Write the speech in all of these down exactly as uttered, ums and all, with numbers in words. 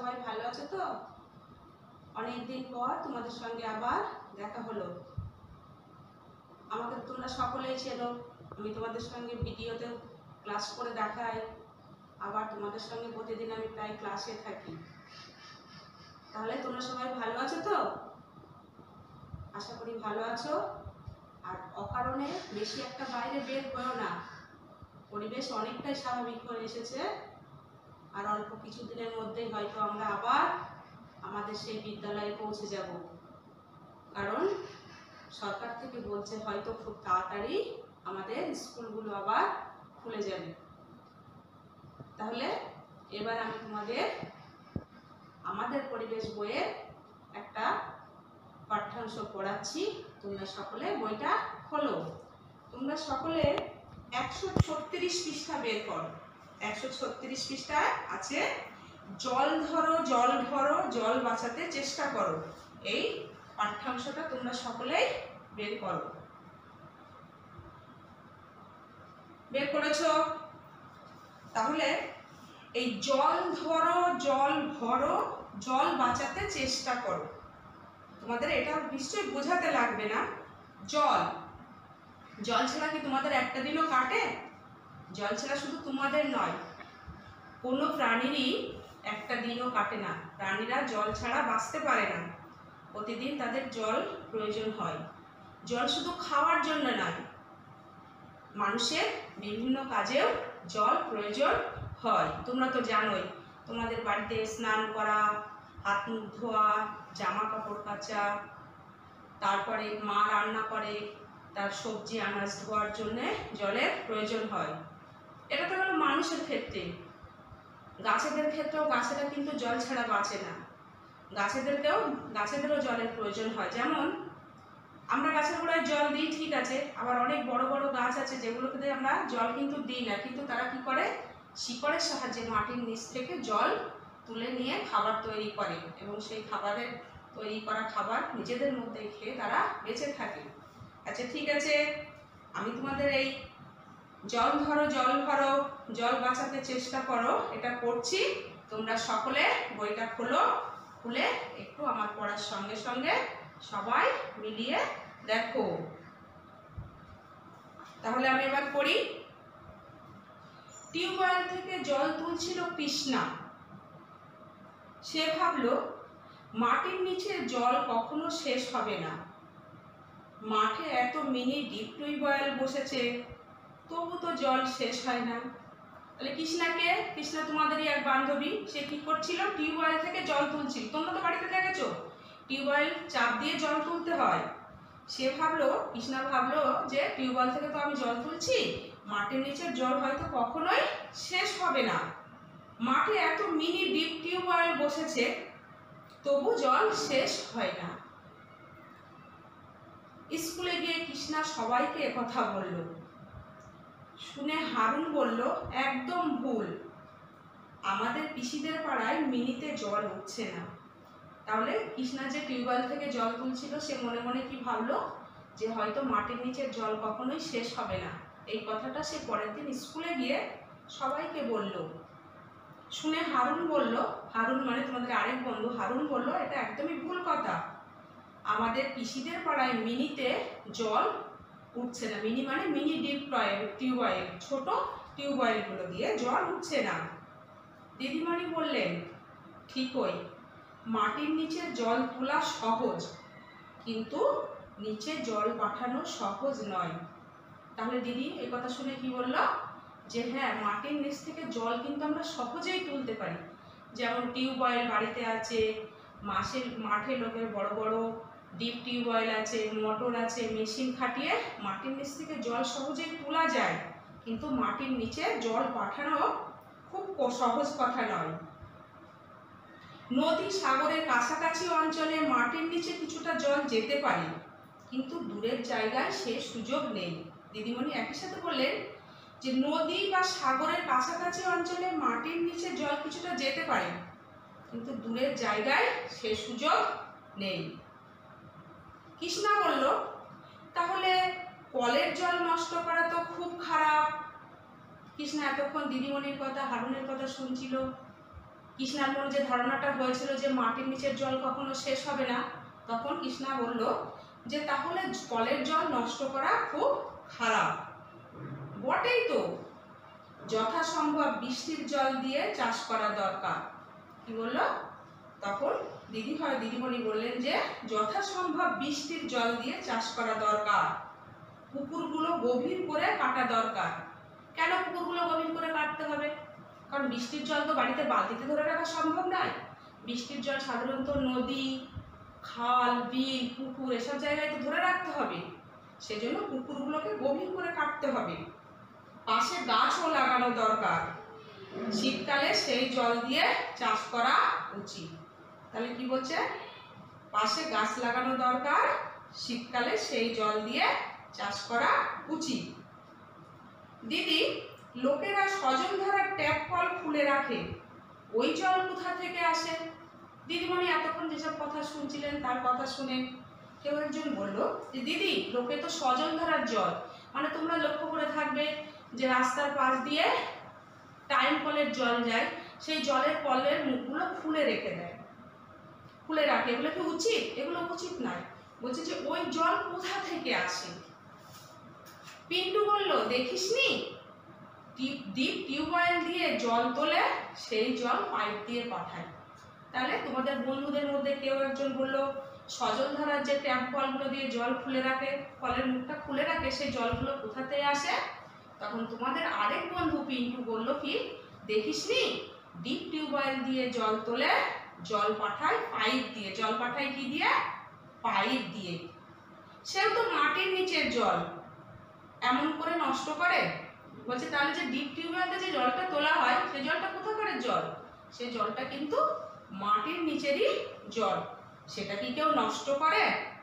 সবাই ভালো আছো তো? অনেকদিন পর তোমাদের সঙ্গে আবার দেখা হলো। আমাকে তোমরা সকলেই চেনো, আমি তোমাদের সঙ্গে ভিডিওতে ক্লাস করে দেখাই, আবার তোমাদের সঙ্গে প্রতিদিন আমি প্রায় ক্লাসে থাকি। তাহলে তোমরা সবাই ভালো আছো তো? আশা করি ভালো আছো। আর অকারণে বেশি একটা বাইরে বের হও না, পরিবেশ অনেকটাই স্বাভাবিক হয়ে এসেছে। আর অল্প কিছু দিনের মধ্যেই হয়তো আমরা আবার আমাদের সেই বিদ্যালয়ে পৌঁছে যাব, কারণ সরকার থেকে বলছে হয়তো খুব তাড়াতাড়ি আমাদের স্কুলগুলো আবার খুলে যাবে। তাহলে এবার আমি তোমাদের আমাদের পরিবেশ বইয়ের একটা পাঠ্যাংশ পড়াচ্ছি। তোমরা সকলে বইটা খোলো। তোমরা সকলে একশো ছত্রিশ পৃষ্ঠা বের করো। একশো ছত্রিশ পৃষ্ঠায় আছে জল ধরো জল ধরো জল বাঁচাতে চেষ্টা করো। এই পাঠ্যাংশটা তোমরা সকলেই বের করো। বের করেছো? তাহলে এই জল ধরো জল ভরো জল বাঁচাতে চেষ্টা করো, তোমাদের এটা নিশ্চয়ই বোঝাতে লাগবে না। জল জল ছাড়া কি তোমাদের একটা দিনও কাটে? জল ছাড়া শুধু তোমাদের নয়, কোনো প্রাণীরই একটা দিনও কাটে না। প্রাণীরা জল ছাড়া বাঁচতে পারে না, প্রতিদিন তাদের জল প্রয়োজন হয়। জল শুধু খাওয়ার জন্য নয়, মানুষের বিভিন্ন কাজেও জল প্রয়োজন হয়। তোমরা তো জানোই, তোমাদের বাড়িতে স্নান করা, হাত মুখ ধোয়া, জামা কাপড় কাচা, তারপরে মা রান্না করে তার সবজি আনাজ ধোয়ার জন্য জলের প্রয়োজন হয়। এটা তো হলো মানুষের ক্ষেত্রে। গাছেদের ক্ষেত্রেও গাছেরা কিন্তু জল ছাড়া বাঁচে না, গাছেদেরকেও গাছেদেরও জলের প্রয়োজন হয়। যেমন আমরা গাছের গোড়ায় জল দিই, ঠিক আছে, আবার অনেক বড় বড় গাছ আছে যেগুলোতে আমরা জল কিন্তু দিই না, কিন্তু তারা কি করে শিকড়ের সাহায্যে মাটির নিচ থেকে জল তুলে নিয়ে খাবার তৈরি করে, এবং সেই খাবারের তৈরি করা খাবার নিজেদের মধ্যে খেয়ে তারা বেঁচে থাকে। আচ্ছা ঠিক আছে, আমি তোমাদের এই জল ধরো জল ভরো জল বাঁচাতে চেষ্টা করো এটা পড়ছি। তোমরা সকলে বইটা খোলো, খুলে একটু আমার পড়ার সঙ্গে সঙ্গে সবাই মিলিয়ে দেখো। তাহলে আমি এবার পড়ি। টিউবওয়েল থেকে জল তুলছিল কৃষ্ণা। সে ভাবল মাটির নিচে জল কখনো শেষ হবে না। মাঠে এত মিনি ডিপ টিউবওয়েল বসেছে, তবু তো জল শেষ হয় না। তাহলে কৃষ্ণাকে, কৃষ্ণা তোমাদেরই এক বান্ধবী, সে কি করছিল? টিউবওয়েল থেকে জল তুলছিল। তোমরা তো বাড়িতে দেখেছো টিউবওয়েল চাপ দিয়ে জল তুলতে হয়। সে ভাবলো, কৃষ্ণা ভাবলো যে টিউবওয়েল থেকে তো আমি জল তুলছি, মাটির নিচের জল হয়তো কখনোই শেষ হবে না। মাঠে এত মিনি ডিপ টিউবওয়েল বসেছে, তবু জল শেষ হয় না। স্কুলে গিয়ে কৃষ্ণা সবাইকে একথা বলল। শুনে হারুন বলল, একদম ভুল, আমাদের পিসিদের পাড়ায় মিনিতে জল উঠছে না। তাহলে কৃষ্ণা যে টিউবওয়েল থেকে জল তুলছিল, সে মনে মনে কি ভাবলো? যে হয়তো মাটির নিচের জল কখনোই শেষ হবে না। এই কথাটা সে পরের দিন স্কুলে গিয়ে সবাইকে বলল। শুনে হারুন বলল, হারুন মানে তোমাদের আরেক বন্ধু, হারুন বলল এটা একদমই ভুল কথা, আমাদের পিসিদের পাড়ায় মিনিতে জল উঠছে না। মিনি মানে মিনি ডিপ টিউবওয়েল, ছোট টিউবওয়েলগুলো দিয়ে জল উঠছে না। দিদিমণি বললেন, ঠিকই, মাটির নিচে জল তোলা সহজ, কিন্তু নিচে জল পাঠানো সহজ নয়। তাহলে দিদি এই কথা শুনে কি বলল? যে হ্যাঁ, মাটির নিচ থেকে জল কিন্তু আমরা সহজেই তুলতে পারি। যেমন টিউবওয়েল বাড়িতে আছে, মাসের মাঠে লোকের বড় বড় ডিপ টিউবওয়েল আছে, মোটর আছে, মেশিন খাটিয়ে মাটির নিচ থেকে জল সহজেই তোলা যায়, কিন্তু মাটির নিচে জল পাঠানো খুব সহজ কথা নয়। নদী সাগরের কাছাকাছি অঞ্চলে মাটির নিচে কিছুটা জল যেতে পারে, কিন্তু দূরের জায়গায় সে সুযোগ নেই। দিদিমণি একই সাথে বললেন যে নদী বা সাগরের কাছাকাছি অঞ্চলে মাটির নিচে জল কিছুটা যেতে পারে, কিন্তু দূরের জায়গায় সে সুযোগ নেই। কৃষ্ণা বলল, তাহলে কলের জল নষ্ট করা তো খুব খারাপ। কৃষ্ণা এতক্ষণ দিদিমণির কথা, হারুনের কথা শুনছিল। কৃষ্ণার মনে যে ধারণাটা হয়েছিল যে মাটির নিচের জল কখনো শেষ হবে না, তখন কৃষ্ণা বলল যে তাহলে কলের জল নষ্ট করা খুব খারাপ। বটেই তো, যথাসম্ভব বৃষ্টির জল দিয়ে চাষ করা দরকার। কি বলল? তখন দিদি হয় দিদিমণি বললেন যে যথাসম্ভব বৃষ্টির জল দিয়ে চাষ করা দরকার, পুকুরগুলো গভীর করে কাটা দরকার। কেন পুকুরগুলো গভীর করে কাটতে হবে? কারণ বৃষ্টির জল তো বাড়িতে বালতিতে ধরে রাখা সম্ভব নয়। বৃষ্টির জল সাধারণত নদী, খাল, বিল, পুকুর এসব জায়গায় তো ধরে রাখতে হবে। সেজন্য পুকুরগুলোকে গভীর করে কাটতে হবে। পাশে গাছও লাগানো দরকার, শীতকালে সেই জল দিয়ে চাষ করা উচিত। তাহলে কি বলছে? পাশে গাছ লাগানো দরকার, শীতকালে সেই জল দিয়ে চাষ করা উচিত। দিদি, লোকেরা সজলধারার ট্যাপ কল খুলে রাখে, ওই জল কোথা থেকে আসে? দিদিমণি এতক্ষণ যেসব কথা শুনছিলেন তার কথা শুনে কেউ একজন বলল যে দিদি, লোকে তো সজলধারার জল, মানে তোমরা লক্ষ্য করে থাকবে যে রাস্তার পাশ দিয়ে টাইম কলের জল যায়, সেই জলের কলের মুখগুলো খুলে রেখে দেয়, খুলে রাখে। এগুলো কি উচিত? এগুলো উচিত নয়। বলছে যে ওই জল কোথা থেকে আসে? পিন্টু বলল, দেখিসনি ডিপ টিউবওয়েল দিয়ে জল তোলে, সেই জল পাইপ দিয়ে পাঠায়। তাহলে তোমাদের বন্ধুদের মধ্যে কেউ একজন বলল সজলধারার যে ট্যাপ কলগুলো দিয়ে জল খুলে রাখে, কলের মুখটা খুলে রাখে, সেই জলগুলো কোথা থেকে আসে? তখন তোমাদের আরেক বন্ধু পিন্টু বলল কি, দেখিসনি ডিপ টিউবওয়েল দিয়ে জল তোলে, জল পাঠায় পাইপ দিয়ে। জল পাঠায় কি দিয়ে? পাইপ দিয়ে। সেও তো মাটির নিচের জল, এমন করে নষ্ট করে? বলছে তাহলে যে ডিপ টিউবওয়েলে যে জলটা তোলা হয়, সেই জলটা কোথাকার জল? সেই জলটা কিন্তু মাটির নিচেরই জল, সেটা কি কেউ নষ্ট করে?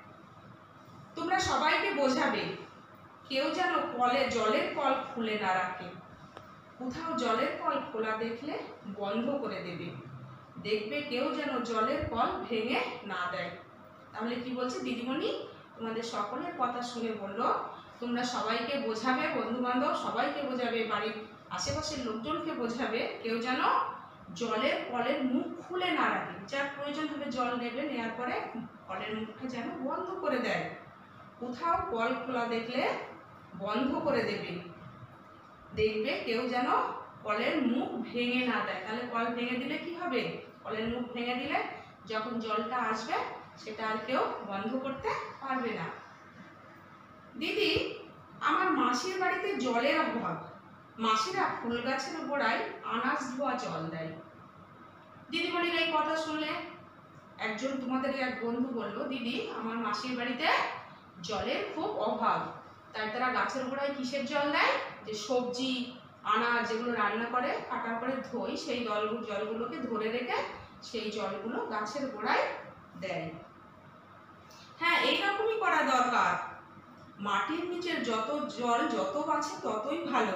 তোমরা সবাইকে বোঝাবে কেউ যেন কলে জলের কল খুলে না রাখে। কোথাও জলের কল খোলা দেখলে বন্ধ করে দেবে। দেখবে কেউ যেন জলের কল ভেঙে না দেয়। তাহলে কি বলছে দিদিমণি? তোমাদের সকলের কথা শুনে বললো তোমরা সবাইকে বোঝাবে, বন্ধু বান্ধব সবাইকে বোঝাবে, বাড়ির আশেপাশের লোকজনকে বোঝাবে কেউ যেন জলের কলের মুখ খুলে না রাখে। যার প্রয়োজন হবে জল নেবে, নেওয়ার পরে কলের মুখটা যেন বন্ধ করে দেয়। কোথাও কল খোলা দেখলে বন্ধ করে দেবে। দেখবে কেউ যেন কলের মুখ ভেঙে না দেয়। তাহলে কল ভেঙে দিলে কি হবে? কলের মুখ ভেঙে দিলে যখন জলটা আসবে সেটা আর কেউ বন্ধ করতে পারবে না। দিদি, আমার মাসির বাড়িতে জলের অভাব। মাসিরা ফুল গাছের গোড়ায় আনাজ ধোয়া জল দেয়। দিদিমণির এই কথা শুনলে একজন তোমাদের এক বন্ধু বলল, দিদি, আমার মাসির বাড়িতে জলের খুব অভাব, তাই তারা গাছের গোড়ায় কিসের জল দেয়? যে সবজি, আনাজ যেগুলো রান্না করে কাটার পরে ধোই, সেই জলগুলো জলগুলোকে ধরে রেখে সেই জলগুলো গাছের গোড়ায় দেয়। হ্যাঁ, এইরকমই করা দরকার। মাটির নিচের যত জল যত বাঁচে ততই ভালো,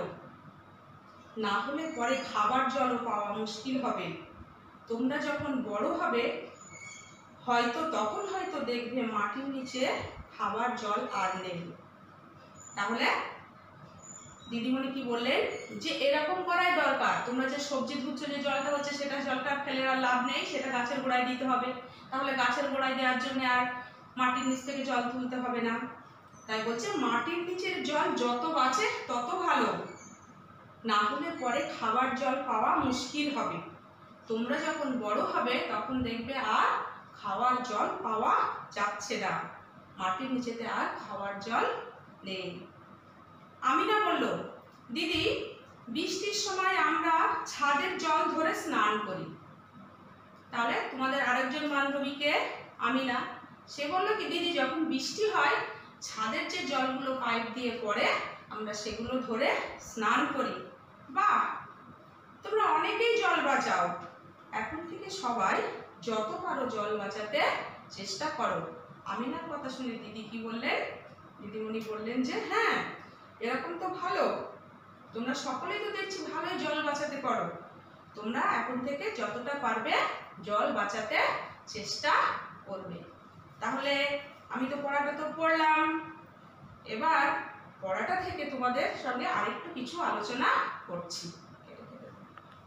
না হলে পরে খাবার জলও পাওয়া মুশকিল হবে। তোমরা যখন বড় হবে হয়তো তখন হয়তো দেখবে মাটির নিচে খাবার জল আর নেই। তাহলে দিদিমণি কি বললেন? যে এরকম করাই দরকার। তোমরা যে সবজি ধুচ্ছ, যে জলটা হচ্ছে সেটা জলটা ফেলে আর লাভ নেই, সেটা গাছের গোড়ায় দিতে হবে। তাহলে গাছের গোড়ায় দেওয়ার জন্য আর মাটির নিচ থেকে জল তুলতে হবে না। তাই বলছে মাটির নিচের জল যত বাঁচে তত ভালো, না হলে পরে খাবার জল পাওয়া মুশকিল হবে। তোমরা যখন বড় হবে তখন দেখবে আর খাওয়ার জল পাওয়া যাচ্ছে না, মাটির নিচেতে আর খাওয়ার জল নেই। আমিনা বলল, দিদি, বৃষ্টির সময় আমরা ছাদের জল ধরে স্নান করি। তাহলে তোমাদের আরেকজন বান্ধবীকে আমিনা, সে বলল কি, দিদি, যখন বৃষ্টি হয় ছাদের যে জলগুলো পাইপ দিয়ে পড়ে আমরা সেগুলো ধরে স্নান করি। বাহ, তোমরা অনেকেই জল বাঁচাও। এখন থেকে সবাই যত পারো জল বাঁচাতে চেষ্টা করো। আমিনার কথা শুনে দিদি কি বললেন? দিদিমণি বললেন যে হ্যাঁ, এরকম তো ভালো, তোমরা সকলেই তো দেখছি ভালোই জল বাঁচাতে করো। তোমরা এখন থেকে যতটা পারবে জল বাঁচাতে চেষ্টা করবে। তাহলে আমি তো পড়াটা তো পড়লাম, এবার পড়াটা থেকে তোমাদের সঙ্গে আরেকটু কিছু আলোচনা করছি।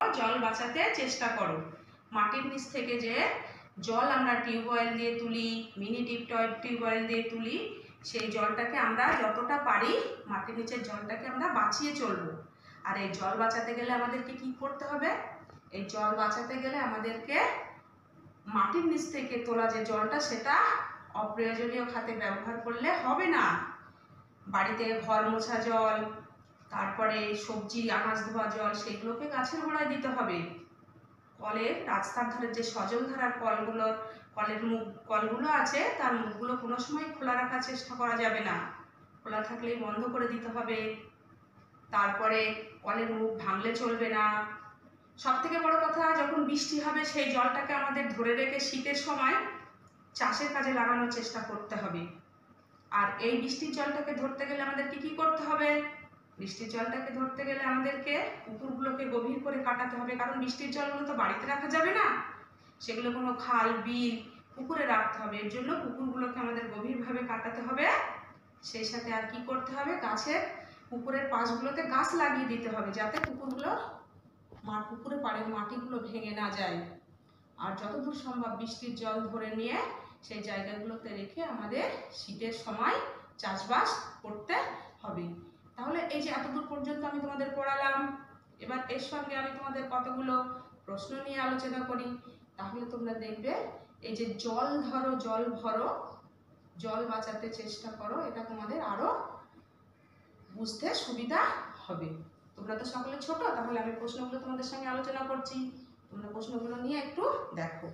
জল বাঁচাতে চেষ্টা করো। মাটির নিচ থেকে যে জল আমরা টিউবওয়েল দিয়ে তুলি, মিনি টিপ টিউবওয়েল দিয়ে তুলি, সেই জলটাকে আমরা যতটা পারি মাটির নিচের জলটাকে আমরা বাঁচিয়ে চলবো। আর এই জল বাঁচাতে গেলে আমাদেরকে কি করতে হবে? এই জল বাঁচাতে গেলে আমাদেরকে মাটির নিচ থেকে তোলা যে জলটা সেটা অপ্রয়োজনীয় খাতে ব্যবহার করলে হবে না। বাড়িতে ঘর মোছা জল, তারপরে সবজি আনাজ ধোয়া জল, সেগুলোকে গাছের গোড়ায় দিতে হবে। কলের রাস্তার ধারে যে সজল ধারার কলগুলো কলের মুখ কলগুলো আছে তার মুখগুলো কোনো সময় খোলা রাখার চেষ্টা করা যাবে না, খোলা থাকলেই বন্ধ করে দিতে হবে। তারপরে কলের মুখ ভাঙলে চলবে না। সব থেকে বড় কথা, যখন বৃষ্টি হবে সেই জলটাকে আমাদের ধরে রেখে শীতের সময় চাষের কাজে লাগানোর চেষ্টা করতে হবে। আর এই বৃষ্টির জলটাকে ধরতে গেলে আমাদেরকে কি করতে হবে? বৃষ্টির জলটাকে ধরতে গেলে আমাদেরকে পুকুরগুলোকে গভীর করে কাটাতে হবে, কারণ বৃষ্টির জলগুলো তো বাড়িতে রাখা যাবে না, সেগুলো কোনো খাল বিল পুকুরে রাখতে হবে। এর জন্য পুকুরগুলোকে আমাদের গভীরভাবে কাটাতে হবে। সেই সাথে আর কি করতে হবে? গাছের পুকুরের পাশগুলোতে গাছ লাগিয়ে দিতে হবে, যাতে পুকুরগুলো মার পুকুরে পাড়ের মাটিগুলো ভেঙে না যায়। আর যতদূর সম্ভব বৃষ্টির জল ধরে নিয়ে সেই জায়গাগুলোতে রেখে আমাদের শীতের সময় চাষবাস করতে হবে। তাহলে এই যে এতদূর পর্যন্ত আমি তোমাদের পড়ালাম, এবার এর সঙ্গে আমি তোমাদের কতগুলো প্রশ্ন নিয়ে আলোচনা করি। তাহলে তোমরা দেখবে এই যে জল ধরো জল ভরো জল বাঁচাতে চেষ্টা করো, এটা তোমাদের আরো বুঝতে সুবিধা হবে। তোমরা তো সকলে ছোট, তাহলে আমি প্রশ্নগুলো তোমাদের সঙ্গে আলোচনা করছি, তোমরা প্রশ্নগুলো নিয়ে একটু দেখো।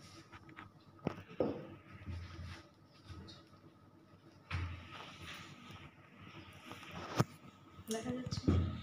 দেখা যাচ্ছে?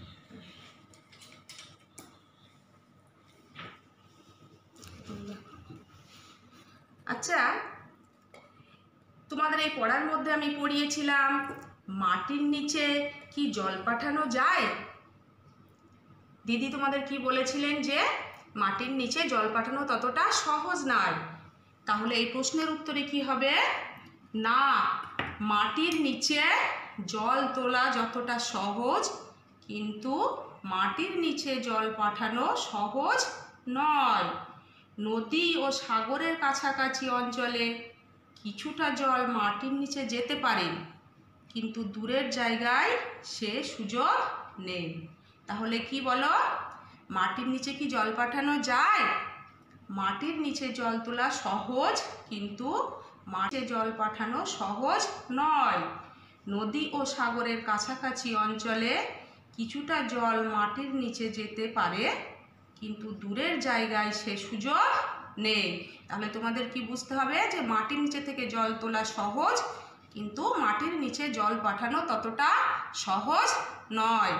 আচ্ছা, তোমাদের এই পড়ার মধ্যে আমি পড়িয়েছিলাম মাটির নিচে কি জল পাঠানো যায়? দিদি তোমাদের কি বলেছিলেন? যে মাটির নিচে জল পাঠানো ততটা সহজ নয়। তাহলে এই প্রশ্নের উত্তরে কি হবে? না, মাটির নিচে জল তোলা যতটা সহজ, কিন্তু মাটির নিচে জল পাঠানো সহজ নয়। নদী ও সাগরের কাছাকাছি অঞ্চলে কিছুটা জল মাটির নিচে যেতে পারে, কিন্তু দূরের জায়গায় সে সুযোগ নেই। তাহলে কি বলো? মাটির নিচে কি জল পাঠানো যায়? মাটির নিচে জল তোলা সহজ, কিন্তু মাটিতে জল পাঠানো সহজ নয়। নদী ও সাগরের কাছাকাছি অঞ্চলে কিছুটা জল মাটির নিচে যেতে পারে, কিন্তু দূরের জায়গায় সে সুযোগ নেই। তাহলে তোমাদের কি বুঝতে হবে? যে মাটির নিচে থেকে জল তোলা সহজ, কিন্তু মাটির নিচে জল পাঠানো ততটা সহজ নয়।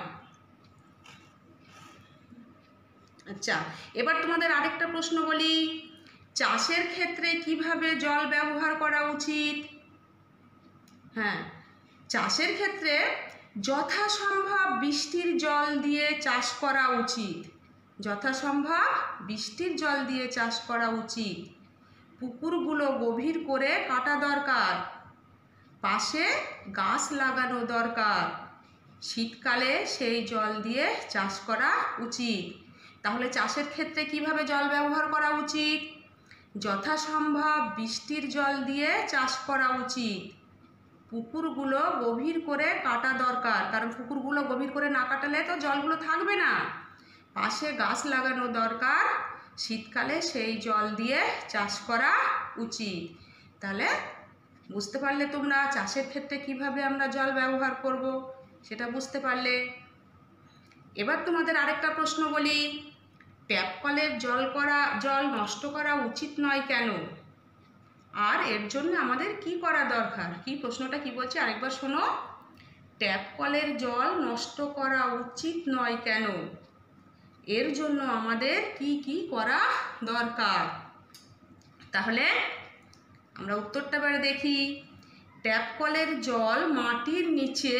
আচ্ছা, এবার তোমাদের আরেকটা প্রশ্ন বলি, চাষের ক্ষেত্রে কিভাবে জল ব্যবহার করা উচিত? হ্যাঁ, চাষের ক্ষেত্রে যথাসম্ভব বৃষ্টির জল দিয়ে চাষ করা উচিত। যথাসম্ভব বৃষ্টির জল দিয়ে চাষ করা উচিত। পুকুরগুলো গভীর করে কাটা দরকার, পাশে গাছ লাগানো দরকার। শীতকালে সেই জল দিয়ে চাষ করা উচিত। তাহলে চাষের ক্ষেত্রে কিভাবে জল ব্যবহার করা উচিত? যথাসম্ভব বৃষ্টির জল দিয়ে চাষ করা উচিত। পুকুরগুলো গভীর করে কাটা দরকার, কারণ পুকুরগুলো গভীর করে না কাটালে তো জলগুলো থাকবে না। পাশে গাছ লাগানো দরকার, শীতকালে সেই জল দিয়ে চাষ করা উচিত। তাহলে বুঝতে পারলে তোমরা চাষের ক্ষেত্রে কিভাবে আমরা জল ব্যবহার করব, সেটা বুঝতে পারলে। এবার তোমাদের আরেকটা প্রশ্ন বলি, ট্যাপ কলের জল করা জল নষ্ট করা উচিত নয় কেন? আর এর জন্য আমাদের কি করা দরকার? কি প্রশ্নটা কি বলছে আরেকবার শোনো। ট্যাপ কলের জল নষ্ট করা উচিত নয় কেন? এর জন্য আমাদের কি কি করা দরকার? তাহলে আমরা উত্তরটা এবারে দেখি। ট্যাপ কলের জল মাটির নিচে,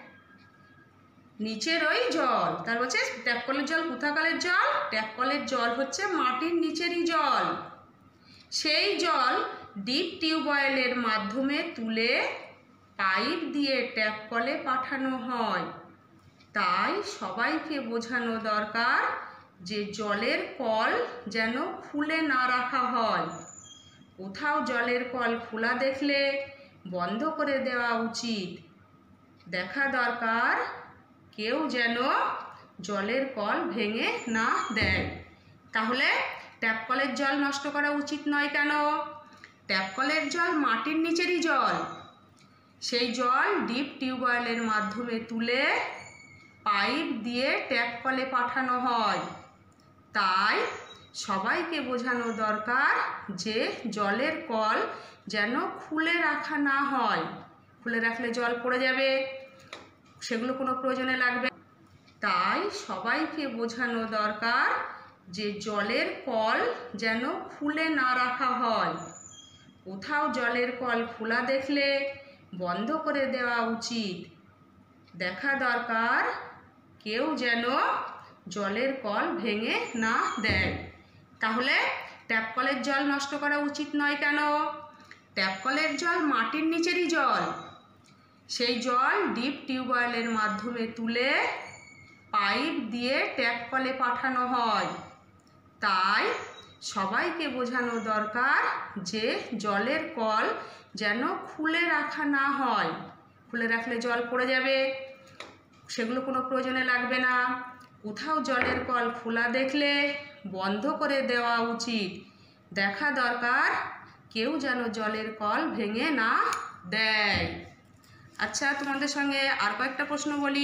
নিচের ওই জল, তার বলছে ট্যাপ কলের জল কোথাকালের জল? ট্যাপ কলের জল হচ্ছে মাটির নিচেরই জল। সেই জল ডিপ টিউবওয়েলের মাধ্যমে তুলে পাইপ দিয়ে ট্যাপ কলে পাঠানো হয়। তাই সবাইকে বোঝানো দরকার যে জলের কল যেন খুলে না রাখা হয়। কোথাও জলের কল খোলা দেখলে বন্ধ করে দেওয়া উচিত। দেখা দরকার কেউ যেন জলের কল ভেঙে না দেয়। তাহলে ট্যাপ কলের জল নষ্ট করা উচিত নয় কেন? ট্যাপ কলের জল মাটির নিচেরই জল। সেই জল ডিপ টিউবওয়েলের মাধ্যমে তুলে পাইপ দিয়ে ট্যাপ কলে পাঠানো হয়। তাই সবাইকে বোঝানো দরকার যে জলের কল যেন খুলে রাখা না হয়। খুলে রাখলে জল পড়ে যাবে, সেগুলো কোনো প্রয়োজনে লাগবে। তাই সবাইকে বোঝানো দরকার যে জলের কল যেন খুলে না রাখা হয়। কোথাও জলের কল খোলা দেখলে বন্ধ করে দেওয়া উচিত। দেখা দরকার কেউ যেন জলের কল ভেঙে না দেয়। তাহলে ট্যাপ কলের জল নষ্ট করা উচিত নয় কেন? ট্যাপ কলের জল মাটির নিচেরই জল। সেই জল ডিপ টিউবওয়েলের মাধ্যমে তুলে পাইপ দিয়ে ট্যাপ কলে পাঠানো হয়। তাই সবাইকে বোঝানো দরকার যে জলের কল যেন খুলে রাখা না হয়। খুলে রাখলে জল পড়ে যাবে, সেগুলো কোনো প্রয়োজনে লাগবে না। কোথাও জলের কল খোলা দেখলে বন্ধ করে দেওয়া উচিত। দেখা দরকার কেউ যেন জলের কল ভেঙে না দেয়। আচ্ছা, তোমাদের সঙ্গে আর কয়েকটা প্রশ্ন বলি।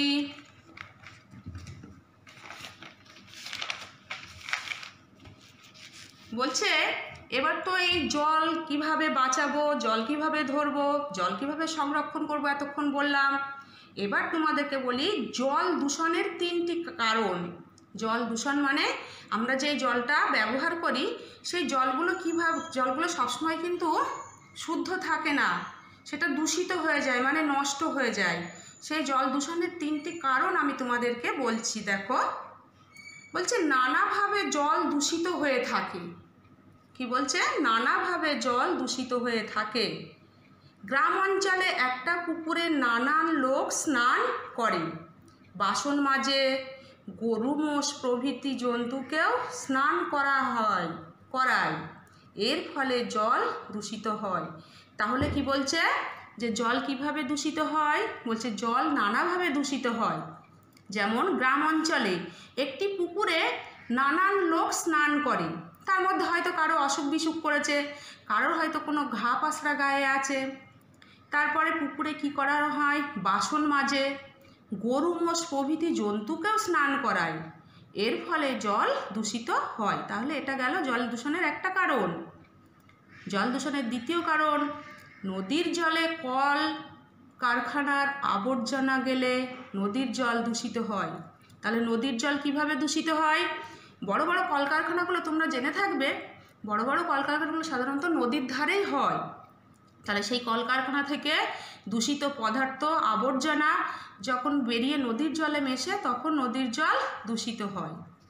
বলছে এবার তো এই জল কিভাবে বাঁচাবো, জল কিভাবে ধরবো, জল কিভাবে সংরক্ষণ করবো এতক্ষণ বললাম। এবার তোমাদেরকে বলি জল দূষণের তিনটি কারণ। জল দূষণ মানে আমরা যে জলটা ব্যবহার করি সেই জলগুলো কীভাবে, জলগুলো সবসময় কিন্তু শুদ্ধ থাকে না, সেটা দূষিত হয়ে যায়, মানে নষ্ট হয়ে যায়। সেই জল দূষণের তিনটি কারণ আমি তোমাদেরকে বলছি। দেখো, বলছে নানাভাবে জল দূষিত হয়ে থাকে। কি বলছে? নানাভাবে জল দূষিত হয়ে থাকে। গ্রাম অঞ্চলে একটা পুকুরে নানান লোক স্নান করে, বাসন মাজে, গরু মোষ প্রভৃতি জন্তুকেও স্নান করা হয় করায় এর ফলে জল দূষিত হয়। তাহলে কি বলছে যে জল কিভাবে দূষিত হয়? বলছে জল নানাভাবে দূষিত হয়। যেমন গ্রাম অঞ্চলে একটি পুকুরে নানান লোক স্নান করে, তার মধ্যে হয়তো কারো অসুখ বিসুখ করেছে, কারোর হয়তো কোনো ঘা পাসরা গায়ে আছে। তারপরে পুকুরে কি করা হয়? বাসন মাজে, গরু মোষ প্রভৃতি জন্তুকেও স্নান করায়, এর ফলে জল দূষিত হয়। তাহলে এটা গেল জল দূষণের একটা কারণ। জল দূষণের দ্বিতীয় কারণ, নদীর জলে কল কারখানার আবর্জনা গেলে নদীর জল দূষিত হয়। তাহলে নদীর জল কিভাবে দূষিত হয়? বড় বড় কলকারখানাগুলো তোমরা জেনে থাকবে, বড় বড় কলকারখানাগুলো সাধারণত নদীর ধারেই হয়। তাহলে সেই কলকারখানা থেকে দূষিত পদার্থ, আবর্জনা যখন বেরিয়ে নদীর জলে মেশে তখন নদীর জল দূষিত হয়।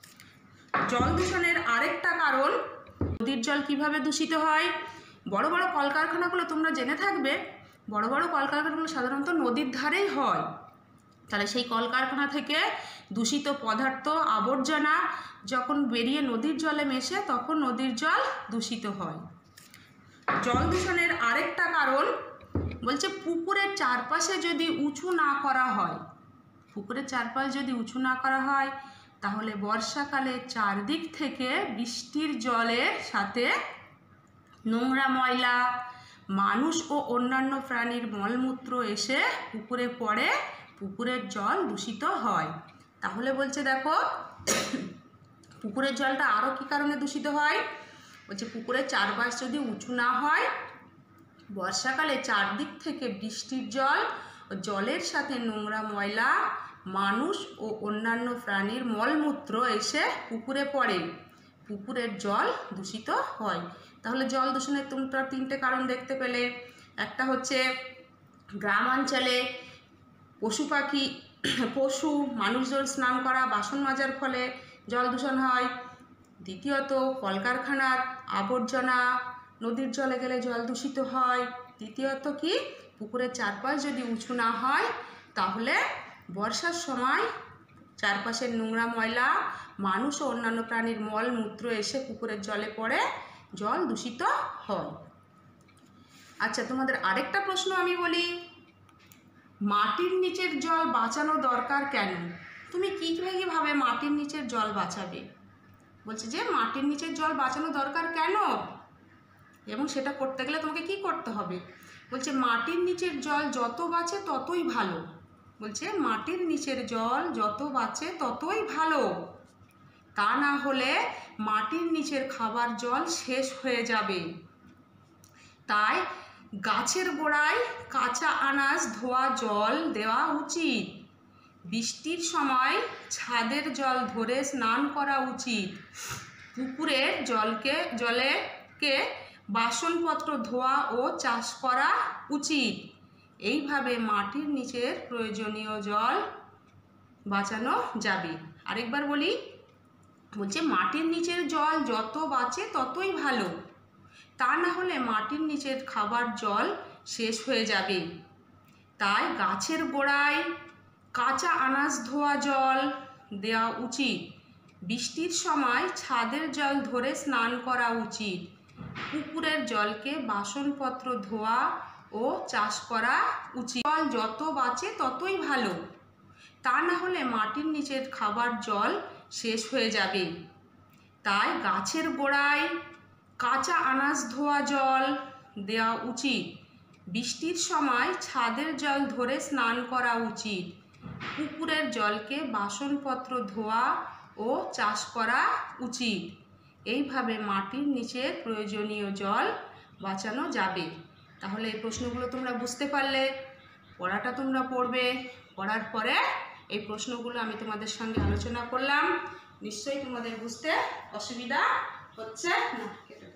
জল দূষণের আরেকটা কারণ, নদীর জল কিভাবে দূষিত হয়? বড় বড় কলকারখানাগুলো তোমরা জেনে থাকবে, বড় বড় কলকারখানাগুলো সাধারণত নদীর ধারেই হয়। তাহলে সেই কলকারখানা থেকে দূষিত পদার্থ, আবর্জনা যখন বেরিয়ে নদীর জলে মেশে তখন নদীর জল দূষিত হয়। জল দূষণের আরেকটা কারণ, বলছে পুকুরের চারপাশে যদি উঁচু না করা হয়, পুকুরের চারপাশ যদি উঁচু না করা হয় তাহলে বর্ষাকালে চারদিক থেকে বৃষ্টির জলের সাথে নোংরা ময়লা, মানুষ ও অন্যান্য প্রাণীর মলমূত্র এসে পুকুরে পড়ে, পুকুরের জল দূষিত হয়। তাহলে বলছে দেখো পুকুরের জলটা আরও কী কারণে দূষিত হয়? বলছে পুকুরের চারপাশ যদি উঁচু না হয়, বর্ষাকালে চারদিক থেকে বৃষ্টির জল ও জলের সাথে নোংরা ময়লা, মানুষ ও অন্যান্য প্রাণীর মলমূত্র এসে পুকুরে পড়ে, পুকুরের জল দূষিত হয়। তাহলে জল দূষণের তোমরা তিনটে কারণ দেখতে পেলে। একটা হচ্ছে গ্রাম অঞ্চলে পশু পাখি, পশু মানুষজন স্নান করা, বাসন মাজার ফলে জল দূষণ হয়। দ্বিতীয়ত কলকারখানার আবর্জনা নদীর জলে গেলে জল দূষিত হয়। তৃতীয়ত কি, পুকুরের চারপাশ যদি উঁচু না হয় তাহলে বর্ষার সময় চারপাশের নোংরা ময়লা, মানুষ ও অন্যান্য প্রাণীর মল মূত্র এসে পুকুরের জলে পড়ে জল দূষিত হয়। আচ্ছা, তোমাদের আরেকটা প্রশ্ন আমি বলি, মাটির নিচের জল বাঁচানো দরকার কেন? তুমি কীভাবে মাটির নিচের জল বাঁচাবে? বলছে যে মাটির নিচের জল বাঁচানো দরকার কেন, এবং সেটা করতে গেলে তোমাকে কি করতে হবে? বলছে মাটির নিচের জল যত বাঁচে ততই ভালো। বলছে মাটির নিচের জল যত বাঁচে ততই ভালো, তা না হলে মাটির নিচের খাবার জল শেষ হয়ে যাবে। তাই গাছের গোড়ায় কাঁচা আনাজ ধোয়া জল দেওয়া উচিত। বৃষ্টির সময় ছাদের জল ধরে স্নান করা উচিত। পুকুরের জলকে জলেকে বাসনপত্র ধোয়া ও চাষ করা উচিত। এইভাবে মাটির নিচের প্রয়োজনীয় জল বাঁচানো যাবে। আরেকবার বলি, বলছে মাটির নিচের জল যত বাঁচে ততই ভালো, তা না হলে মাটির নিচের খাবার জল শেষ হয়ে যাবে। তাই গাছের গোড়ায় কাঁচা আনাজ ধোয়া জল দেওয়া উচিত। বৃষ্টির সময় ছাদের জল ধরে স্নান করা উচিত। পুকুরের জলকে বাসনপত্র ধোয়া ও চাষ করা উচিত। জল যত বাঁচে ততই ভালো, তা না হলে মাটির নিচের খাবার জল শেষ হয়ে যাবে। তাই গাছের গোড়ায় কাঁচা আনাজ ধোয়া জল দেওয়া উচিত। বৃষ্টির সময় ছাদের জল ধরে স্নান করা উচিত। পুকুরের জলকে বাসনপত্র ধোয়া ও চাষ করা উচিত। এইভাবে মাটির নিচের প্রয়োজনীয় জল বাঁচানো যাবে। তাহলে এই প্রশ্নগুলো তোমরা বুঝতে পারলে, পড়াটা তোমরা পড়বে, পড়ার পরে এই প্রশ্নগুলো আমি তোমাদের সঙ্গে আলোচনা করলাম। নিশ্চয়ই তোমাদের বুঝতে অসুবিধা হচ্ছে না।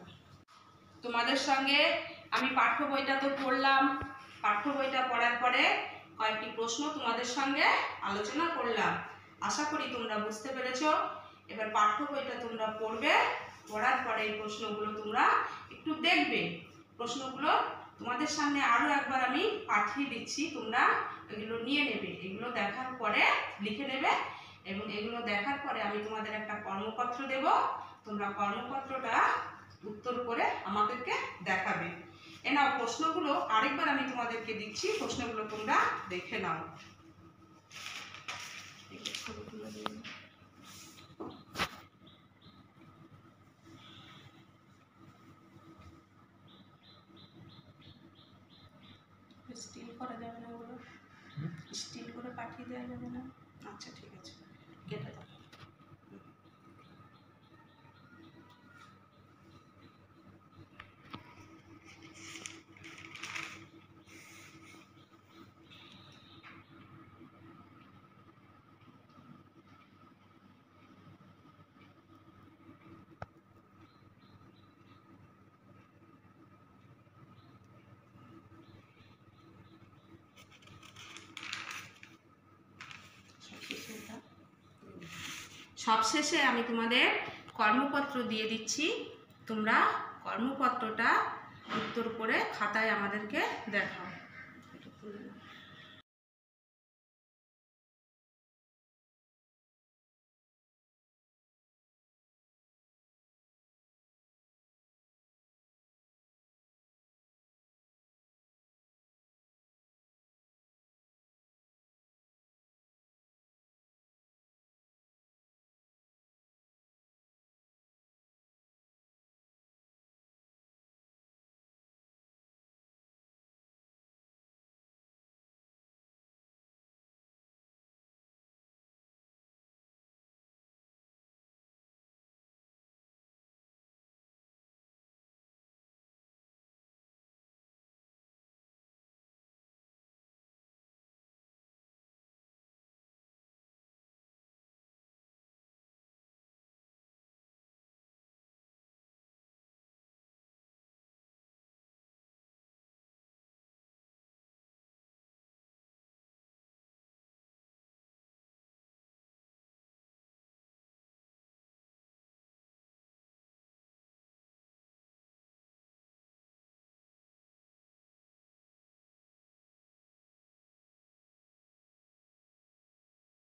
তোমাদের সঙ্গে আমি পাঠ্য বইটা তো পড়লাম, পাঠ্য বইটা পড়ার পরে কয়েকটি প্রশ্ন তোমাদের সঙ্গে আলোচনা করলাম। আশা করি তোমরা বুঝতে পেরেছ। এবার পাঠ্য বইটা তোমরা পড়বে, পড়ার পরে এই প্রশ্নগুলো তোমরা একটু দেখবে। প্রশ্নগুলো তোমাদের সামনে আরও একবার আমি পাঠিয়ে দিচ্ছি, তোমরা এগুলো নিয়ে নেবে। এগুলো দেখার পরে লিখে নেবে, এবং এগুলো দেখার পরে আমি তোমাদের একটা কর্মপত্র দেব। তোমরা কর্মপত্রটা উত্তর করে আমাদেরকে দেখাবে। এ নাও প্রশ্নগুলো আরেকবার আমি তোমাদেরকে দিচ্ছি, প্রশ্নগুলো তোমরা দেখে নাও। স্টিল করা যাবে না, ওগুলো স্টিল করে পাঠিয়ে দেওয়া যাবে না? আচ্ছা ঠিক আছে, কেটে দাও। সবশেষে আমি তোমাদের কর্মপত্র দিয়ে দিচ্ছি, তোমরা কর্মপত্রটা উত্তর করে খাতায় আমাদেরকে দেখাও।